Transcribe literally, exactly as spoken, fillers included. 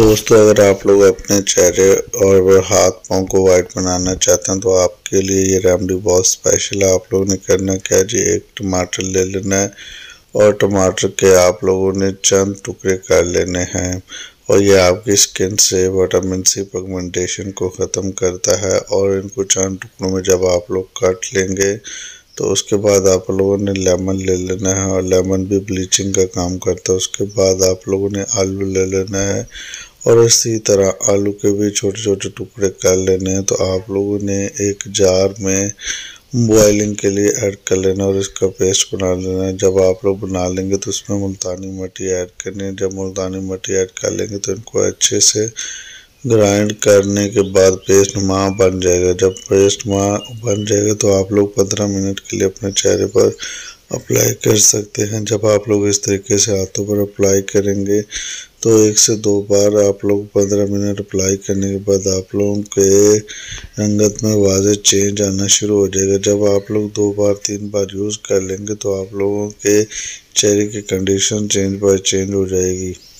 दोस्तों, अगर आप लोग अपने चेहरे और हाथ पाँव को वाइट बनाना चाहते हैं तो आपके लिए ये रेमेडी बहुत स्पेशल है। आप लोगों ने करना क्या है जी, एक टमाटर ले लेना है और टमाटर के आप लोगों ने चंद टुकड़े कर लेने हैं और ये आपकी स्किन से विटामिन सी पिगमेंटेशन को ख़त्म करता है। और इनको चंद टुकड़ों में जब आप लोग काट लेंगे तो उसके बाद आप लोगों ने लेमन ले लेना है और लेमन भी ब्लीचिंग का काम करता है। उसके बाद आप लोगों ने आलू ले लेना है और इसी तरह आलू के भी छोटे छोटे टुकड़े कर लेने हैं। तो आप लोगों ने एक जार में बॉइलिंग के लिए ऐड कर लेना और इसका पेस्ट बना लेना है। जब आप लोग बना लेंगे तो उसमें मुल्तानी मिट्टी ऐड करनी है। जब मुल्तानी मिट्टी ऐड कर लेंगे तो इनको अच्छे से ग्राइंड करने के बाद पेस्ट माँ बन जाएगा। जब पेस्ट माँ बन जाएगा तो आप लोग पंद्रह मिनट के लिए अपने चेहरे पर अप्लाई कर सकते हैं। जब आप लोग इस तरीके से हाथों पर अप्लाई करेंगे तो एक से दो बार आप लोग पंद्रह मिनट अप्लाई करने के बाद आप लोगों के रंगत में वाज़े चेंज आना शुरू हो जाएगा। जब आप लोग दो बार तीन बार यूज़ कर लेंगे तो आप लोगों के चेहरे की कंडीशन चेंज बाय चेंज हो जाएगी।